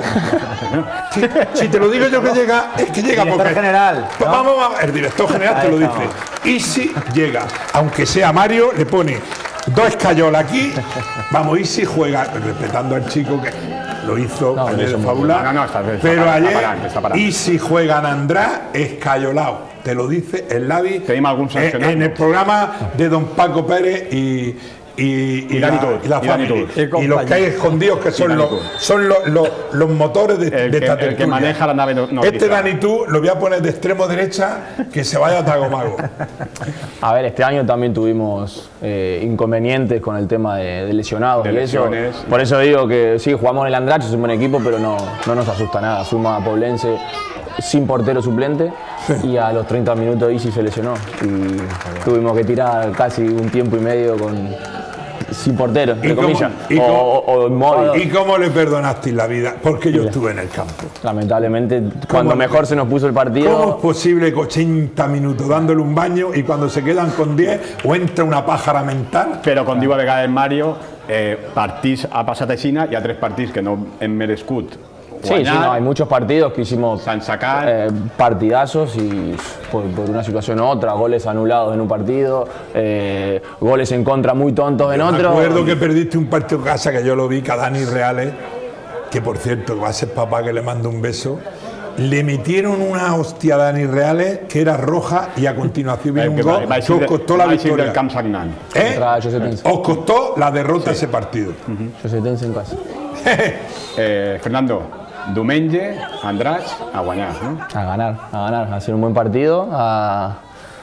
si, si te lo digo yo que llega, es que llega. Director Porque, general, Pues ¿no? vamos, vamos, el director general te lo Ahí dice. Y si llega, aunque sea Mario, le pone dos escayolas aquí. Vamos, y si juega, respetando al chico que lo hizo No, ayer eso de muy fabular. bien. No, no, está- está pero parado, ayer, está parado, está parado. y si juegan András, escayolado. Te lo dice el Lavi Tenim algún eh, sancionado. en el programa de don Paco Pérez y. Y, Y Dani la, Tur, y la y Dani familia. Tur. Y Y, los compañía. que hay escondidos que son, Dani los, Tur. son los, los, los motores de, El de que- esta el que tertulia. maneja la nave no- no Este grita. Dani Tú lo voy a poner de extremo derecha, que se vaya a Tagomago. A ver, este año también tuvimos eh, inconvenientes con el tema de, de lesionados De y eso. lesiones. Por eso digo que sí, jugamos en el Andrache, es un buen equipo, pero no, no nos asusta nada. Fuimos a Poblense sin portero suplente y a los treinta minutos Isi se lesionó. Y tuvimos que tirar casi un tiempo y medio con sin portero, entre ¿Y cómo- comillas, y o, cómo- o- o inmóvil. ¿Y cómo le perdonasteis la vida? Porque yo estuve en el campo. Lamentablemente, cuando ¿Cómo- mejor se nos puso el ¿Cómo partido, es posible que ochenta minutos dándole un baño y cuando se quedan con diez o entra una pájara mental? Però, com diu a vegades Mario, eh, partits ha passat així, hi ha tres partits que no hem merescut sí, sí, no, hay muchos partidos que hicimos San Sacar. eh, partidazos y por, por una situación u otra, goles anulados en un partido, eh, goles en contra muy tontos en Me otro. acuerdo que perdiste un partido en casa que yo lo vi, que a Dani Reales, que por cierto va a ser papá que le mando un beso, le metieron una hostia a Dani Reales que era roja y a continuación vino un que gol va, va que os costó la va eixir victoria. del camp sagnant. ¿Eh? Contra Josetense. Os costó la derrota ese partido. Josetense en casa. Eh, Fernando, diumenge, Andratx, a guanyar, no? A ganar, a ganar, a hacer un buen partido, a,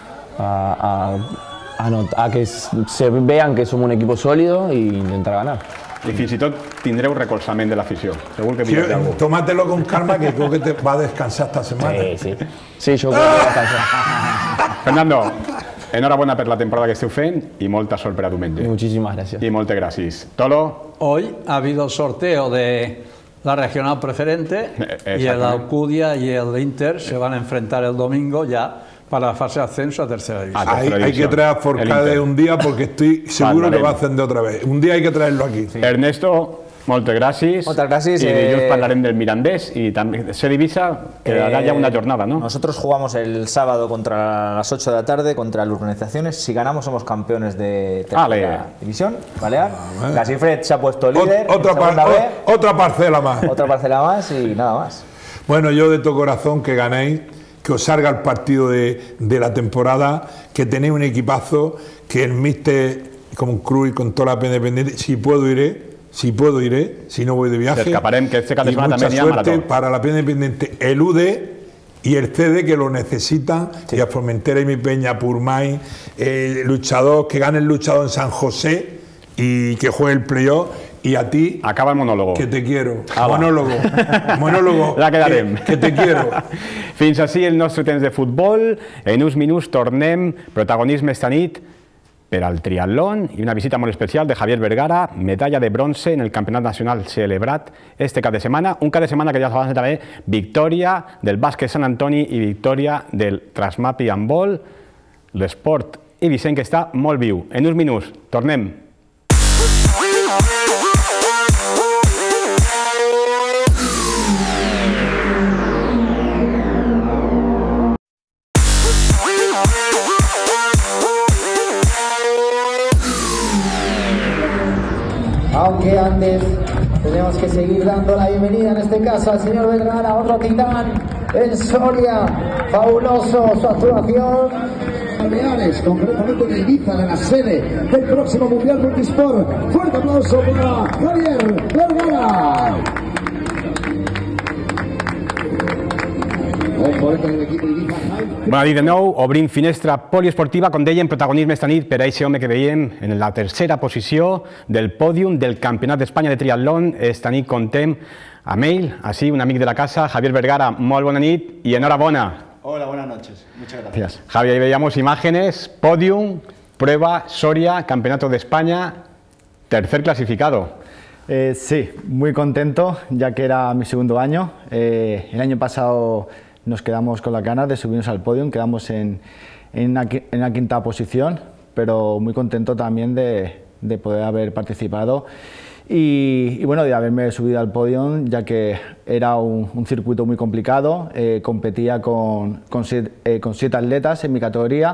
a, a, a not- a que se vean que somos un equipo sólido e intentar ganar. I fins i tot tindreu recolzament de l'afició. Segur que Sí, mireu alguna cosa. tómatelo con calma que creo que te va a descansar esta semana. Sí, sí. Sí, yo creo que va a alcanzar. Fernando, enhorabona per la temporada que esteu fent i molta sort per a diumenge. Muchísimas gracias. I moltes gràcies. Tolo, Hoy ha habido el sorteo de la regional preferente Eh, y el exactamente. Alcudia y el Inter se van a enfrentar el domingo ya para la fase de ascenso a tercera división. Ah, Hay, tercera hay que división. traer a El Forcade Inter. un día porque estoy seguro que Parlarem. va a ascender otra vez. Un día hay que traerlo aquí. Ernesto, moltes gràcies. Moltes gràcies, I eh, dilluns parlarem del Mirandés i també ser Ibiza quedarà Eh, ja una jornada, ¿no? Nosotros jugamos el sábado contra las ocho de la tarde contra las urbanizaciones. Si ganamos somos campeones de tercera Ale. división, Balear. Gasifred se ha puesto Ot- líder, otra, en par- segunda B, o- otra parcela más. otra parcela más y nada más. Bueno, yo de todo corazón que ganéis, que os salga el partido de, de la temporada, que tenéis un equipazo, que el míster con Cruz y con toda la P Independiente, si puedo iré, si puedo iré, si no voy de viaje. Escaparem, que este cap de Y setmana mucha també n'hi ha suerte marató. para la P Independiente, el U D y el C D que lo necesitan, y a Formentera y mi Peña, Purmay, el luchador, que gane el luchador en San José y que juegue el playoff, y a ti, Acaba el monòlogo. que te quiero. Ah, va. monólogo, monólogo, Ja quedarem. que, que te quiero. Fins així el nostre temps de futbol. En uns minuts tornem. Protagonisme esta nit per al triatlón i una visita molt especial de Javier Vergara, medalla de bronce en el Campionat Nacional celebrat este cap de setmana. Un cap de setmana que ja s'avança també victòria del bàsquet Sant Antoni i victòria del Trasmapi handbol. L'esport i Vicent que està molt viu. En uns minuts tornem. Aunque antes tenemos que seguir dando la bienvenida en este caso al señor Vergara, otro titán en Soria, fabuloso su actuación. Baleares, concretamente de Ibiza, de la sede del próximo Mundial Multisport. Fuerte aplauso para Javier Vergara. Bona nit de nou, obrim finestra poliesportiva, com dèiem, protagonisme esta nit per a aquest home que veiem en la tercera posició del pòdium del Campionat d'Espanya de Triatlón. Esta nit contem amb ell, així, un amic de la casa, Javier Vergara. Molt bona nit y enhorabona. Hola, buenas noches. Muchas gracias. Javier, ahí veíamos imágenes, podium, prueba, Soria, Campeonato de España, tercer clasificado. Eh, sí, muy contento, ya que era mi segundo año. Eh, el año pasado nos quedamos con las ganas de subirnos al podio, quedamos en, en, una, en una quinta posición, pero muy contento también de, de poder haber participado y, y bueno, de haberme subido al podio, ya que era un, un circuito muy complicado. Eh, competía con, con, siete, eh, con siete atletas en mi categoría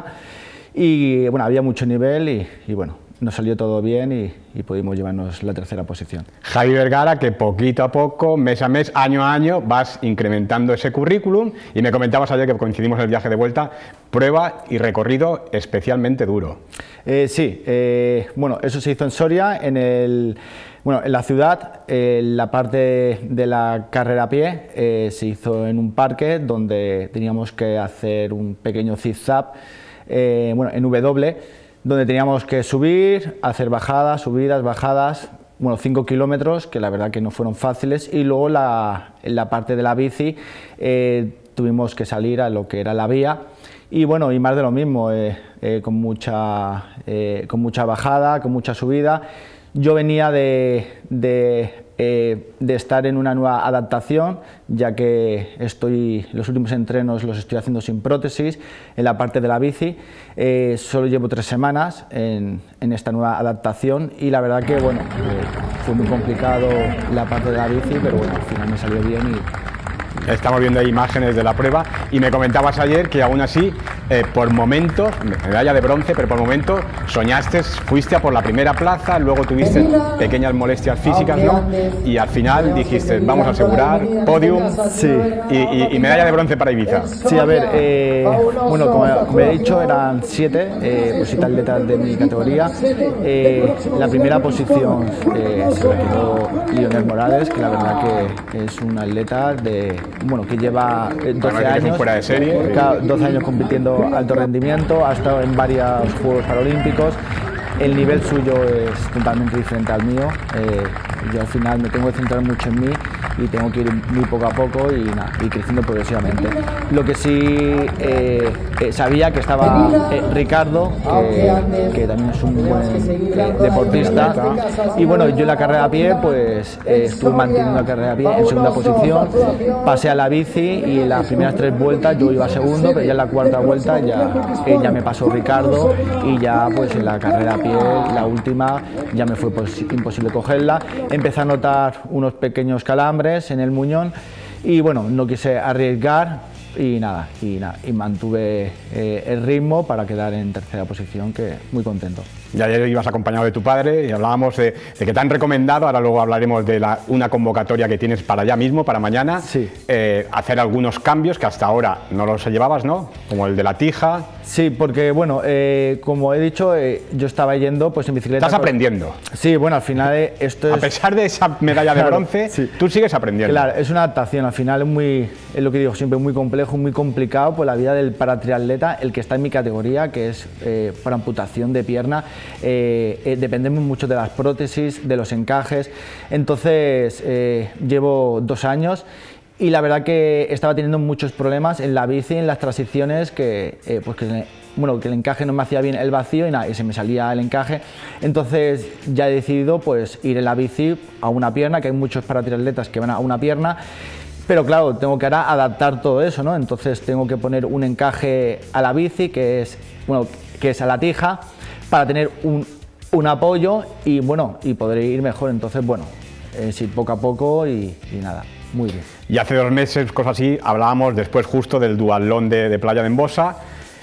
y bueno, había mucho nivel y, y bueno, nos salió todo bien y, y pudimos llevarnos la tercera posición. Javi Vergara, que poquito a poco, mes a mes, año a año, vas incrementando ese currículum y me comentabas ayer que coincidimos en el viaje de vuelta, prueba y recorrido especialmente duro. Eh, sí, eh, bueno, eso se hizo en Soria, en, el, bueno, en la ciudad. Eh, la parte de la carrera a pie eh, se hizo en un parque donde teníamos que hacer un pequeño zigzag, eh, bueno, en W, donde teníamos que subir, hacer bajadas, subidas, bajadas, bueno, cinco kilómetros, que la verdad que no fueron fáciles, y luego la, en la parte de la bici eh, tuvimos que salir a lo que era la vía, y bueno, y más de lo mismo, eh, eh, con, mucha, eh, con mucha bajada, con mucha subida. Yo venía de, de, eh, de estar en una nueva adaptación, ya que estoy, los últimos entrenos los estoy haciendo sin prótesis en la parte de la bici. Eh, solo llevo tres semanas en, en esta nueva adaptación y la verdad que bueno, eh, fue muy complicado la parte de la bici, pero bueno, al final me salió bien y... Estamos viendo ahí imágenes de la prueba y me comentabas ayer que aún así, eh, por momentos, medalla de bronce, pero por momentos soñaste, fuiste a por la primera plaza, luego tuviste pequeñas molestias físicas, ¿no? Y al final dijiste, vamos a asegurar podium, sí. y, y, y medalla de bronce para Ibiza. Sí, a ver, eh, bueno, como, como he dicho, eran siete, eh, pues siete atletas de mi categoría. Eh, la primera posición eh, se la quedó Lionel Morales, que la verdad que es un atleta de... bueno, que lleva doce años, fuera de serie. doce años compitiendo alto rendimiento, ha estado en varios Juegos Paralímpicos. El nivel suyo es totalmente diferente al mío. Eh, yo al final me tengo que centrar mucho en mí y tengo que ir muy poco a poco y, nah, y creciendo progresivamente. Lo que sí eh, eh, sabía que estaba eh, Ricardo, que, que también es un buen eh, deportista. Y bueno, yo en la carrera a pie pues eh, estuve manteniendo la carrera a pie en segunda posición, pasé a la bici y en las primeras tres vueltas yo iba segundo, pero ya en la cuarta vuelta ya, eh, ya me pasó Ricardo y ya pues en la carrera a pie, la última, ya me fue pues, imposible cogerla. Empecé a notar unos pequeños calambres en el muñón y bueno, no quise arriesgar y nada, y, nada, y mantuve eh, el ritmo para quedar en tercera posición, que muy contento. Y ayer ibas acompañado de tu padre y hablábamos de, de que te han recomendado, ahora luego hablaremos de la, una convocatoria que tienes para ya mismo, para mañana, sí. eh, hacer algunos cambios que hasta ahora no los llevabas, ¿no? Como el de la tija. Sí, porque bueno, eh, como he dicho, eh, yo estaba yendo pues en bicicleta. Estás por... aprendiendo. Sí, bueno, al final eh, esto es... A pesar de esa medalla de claro, bronce, sí. tú sigues aprendiendo. Claro, es una adaptación, al final es muy, es lo que digo siempre, muy complejo, muy complicado por la vida del paratriatleta, el que está en mi categoría, que es eh, para amputación de pierna. Eh, eh, dependemos mucho de las prótesis, de los encajes, entonces eh, llevo dos años y la verdad que estaba teniendo muchos problemas en la bici, en las transiciones, que, eh, pues que, bueno, que el encaje no me hacía bien el vacío y, nada, y se me salía el encaje. Entonces ya he decidido pues, ir en la bici a una pierna, que hay muchos paratriatletas que van a una pierna, pero claro, tengo que ahora adaptar todo eso, ¿no? Entonces tengo que poner un encaje a la bici, que es, bueno, que es a la tija, para tener un, un apoyo y bueno, y poder ir mejor. Entonces, bueno, es ir poco a poco y, y nada, muy bien. Y hace dos meses, cosas así, hablábamos después justo del duatlón de, de Playa de Embosa,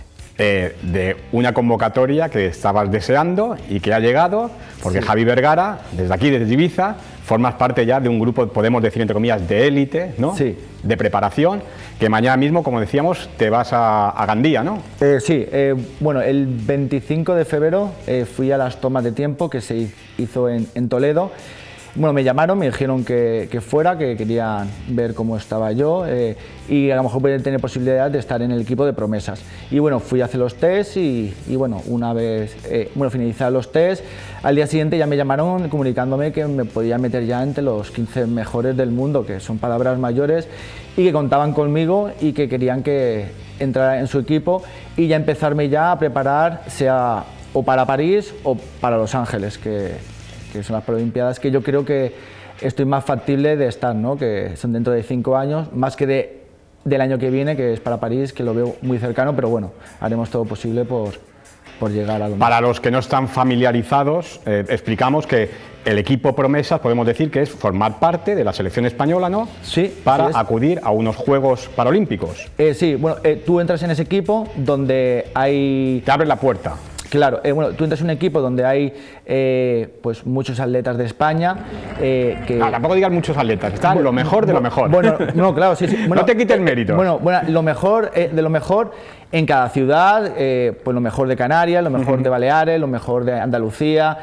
eh, de una convocatoria que estabas deseando y que ha llegado, porque sí. Javi Vergara, desde aquí, desde Ibiza, formas parte ya de un grupo, podemos decir entre comillas, de élite, ¿no? Sí. De preparación, que mañana mismo, como decíamos, te vas a, a Gandía, ¿no? Eh, sí, eh, bueno, el veinticinco de febrero eh, fui a las tomas de tiempo que se hizo en, en Toledo. Bueno, me llamaron, me dijeron que, que fuera, que querían ver cómo estaba yo eh, y a lo mejor podía tener posibilidad de estar en el equipo de promesas. Y bueno, fui a hacer los test y, y bueno, una vez eh, bueno, finalizados los test, al día siguiente ya me llamaron comunicándome que me podía meter ya entre los quince mejores del mundo, que son palabras mayores, y que contaban conmigo y que querían que entrara en su equipo y ya empezarme ya a preparar, sea o para París o para Los Ángeles, que que son las Paralimpiadas, que yo creo que estoy más factible de estar, ¿no? Que son dentro de cinco años, más que de, del año que viene, que es para París, que lo veo muy cercano, pero bueno, haremos todo posible por, por llegar a donde... Para los que no están familiarizados, eh, explicamos que el equipo promesas, podemos decir que es formar parte de la selección española, ¿no? Sí. Para sí acudir a unos Juegos Paralímpicos. Eh, sí, bueno, eh, tú entras en ese equipo donde hay... Te abren la puerta. Claro, eh, bueno, tú entras en un equipo donde hay eh, pues muchos atletas de España. Eh, que... Ah, tampoco digas muchos atletas, están bueno, lo mejor de lo mejor. Bueno, no, claro, sí, sí. Bueno, no te quites el mérito. Bueno, bueno, lo mejor eh, de lo mejor en cada ciudad, eh, pues lo mejor de Canarias, lo mejor uh-huh. de Baleares, lo mejor de Andalucía.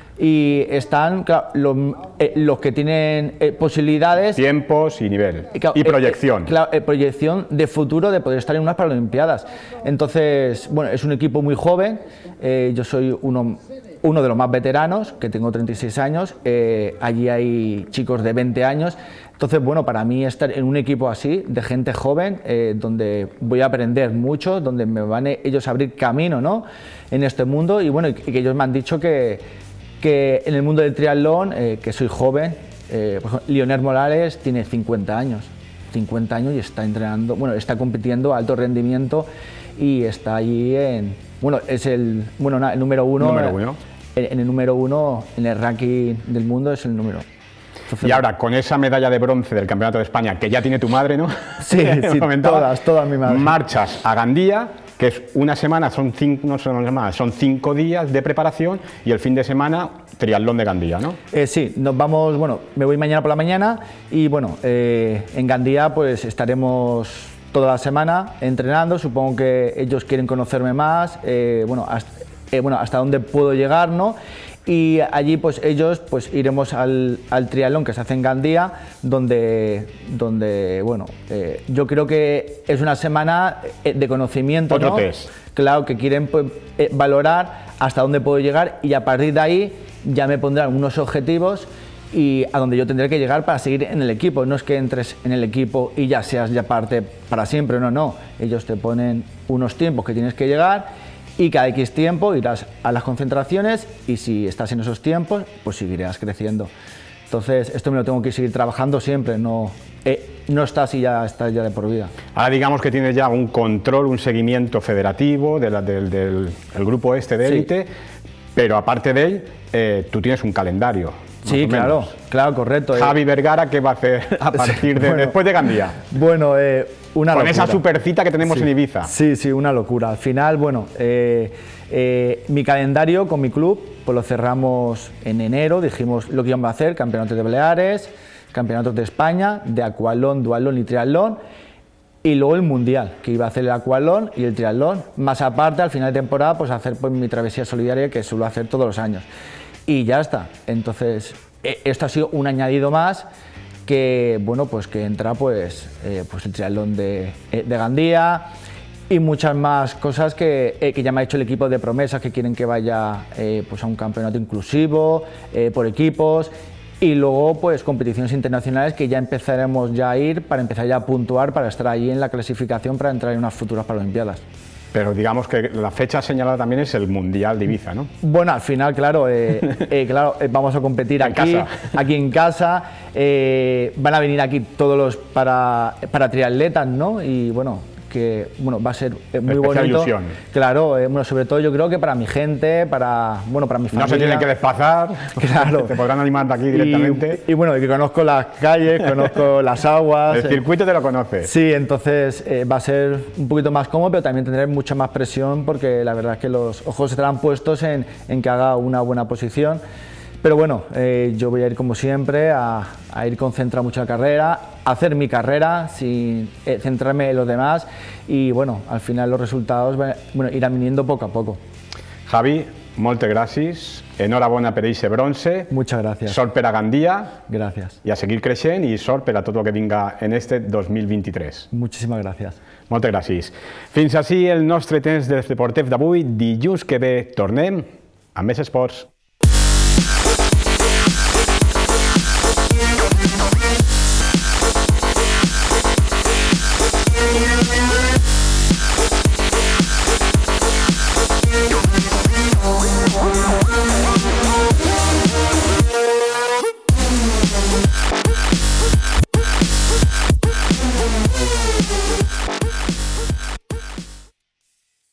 Y están claro, los, eh, los que tienen eh, posibilidades... Tiempos y nivel. Claro, y proyección. Eh, eh, claro, eh, proyección de futuro de poder estar en unas Paralimpiadas. Entonces, bueno, es un equipo muy joven. Eh, yo soy uno, uno de los más veteranos, que tengo treinta y seis años. Eh, allí hay chicos de veinte años. Entonces, bueno, para mí estar en un equipo así, de gente joven, eh, donde voy a aprender mucho, donde me van ellos a abrir camino, ¿no? En este mundo. Y bueno, y que ellos me han dicho que... que en el mundo del triatlón, eh, que soy joven, eh, por ejemplo, Lionel Morales tiene cincuenta años, cincuenta años y está entrenando, bueno, está compitiendo a alto rendimiento y está allí en, bueno, es el, bueno, el número uno, número uno. En, en el número uno, en el ranking del mundo es el número. Entonces, y ahora, con esa medalla de bronce del Campeonato de España, que ya tiene tu madre, ¿no? Sí, sí, todas, todas mi madre. Marchas a Gandía, que es una semana, son cinco, no son semanas, son cinco días de preparación y el fin de semana triatlón de Gandía, ¿no? Eh, sí, nos vamos, bueno, me voy mañana por la mañana y bueno, eh, en Gandía pues estaremos toda la semana entrenando, supongo que ellos quieren conocerme más, eh, bueno, hasta, eh, bueno, hasta dónde puedo llegar, ¿no? Y allí pues ellos pues iremos al, al triatlón que se hace en Gandía, donde, donde bueno, eh, yo creo que es una semana de conocimiento, Otro ¿no? test. Claro, que quieren pues, eh, valorar hasta dónde puedo llegar y a partir de ahí ya me pondrán unos objetivos y a donde yo tendré que llegar para seguir en el equipo. No es que entres en el equipo y ya seas ya parte para siempre, no, no. Ellos te ponen unos tiempos que tienes que llegar y cada X tiempo irás a las concentraciones y si estás en esos tiempos, pues seguirás creciendo. Entonces, esto me lo tengo que seguir trabajando siempre, no, eh, no estás y ya estás ya de por vida. Ahora digamos que tienes ya un control, un seguimiento federativo de la, del, del el grupo este de élite, sí. Pero aparte de él, eh, tú tienes un calendario. Sí, claro, claro, correcto. Javi Vergara, ¿qué va a hacer a partir de bueno, después de Gandía? Bueno, eh, una Con locura. esa supercita que tenemos sí. en Ibiza. Sí, sí, una locura. Al final, bueno, eh, eh, mi calendario con mi club, pues lo cerramos en enero, dijimos lo que íbamos a hacer, campeonatos de Baleares, campeonatos de España, de aquatlón, duatlón y triatlón, y luego el mundial, que iba a hacer el aquatlón y el triatlón, más aparte, al final de temporada, pues hacer pues, mi travesía solidaria que suelo hacer todos los años. Y ya está. Entonces, esto ha sido un añadido más que, bueno, pues que entra pues, eh, pues el triatlón de, de Gandía y muchas más cosas que, eh, que ya me ha hecho el equipo de promesas que quieren que vaya eh, pues a un campeonato inclusivo, eh, por equipos y luego pues competiciones internacionales que ya empezaremos ya a ir para empezar ya a puntuar para estar ahí en la clasificación para entrar en unas futuras Paralimpiadas. Pero digamos que la fecha señalada también es el Mundial de Ibiza, ¿no? Bueno, al final, claro, eh, eh, claro eh, vamos a competir en aquí, casa. aquí en casa. Eh, van a venir aquí todos los para, para triatletas, ¿no? Y bueno, que bueno, va a ser eh, muy Especial bonito. Ilusión. Claro, eh, bueno, sobre todo yo creo que para mi gente, para, bueno, para mi familia. No se tienen que desplazar, claro. Te podrán animar de aquí directamente. Y, y bueno, que conozco las calles, conozco las aguas. El circuito te lo conoces. Sí, entonces eh, va a ser un poquito más cómodo, pero también tendré mucha más presión porque la verdad es que los ojos estarán puestos en, en que haga una buena posición. Pero bueno, eh, yo voy a ir como siempre, a, a ir concentrado mucho en la carrera, a hacer mi carrera sin eh, centrarme en los demás y bueno, al final los resultados bueno, irán viniendo poco a poco. Javi, moltes gràcies, enhorabona per eixe bronce. Muchas gracias. Sort per a Gandia. Gracias. I a seguir creixent i sort per a tot el que vinga en este dos mil vint-i-tres. Muchísimas gracias. Moltes gràcies. Fins així el nostre temps de Deportev d'avui. Dilluns que ve tornem amb més esports.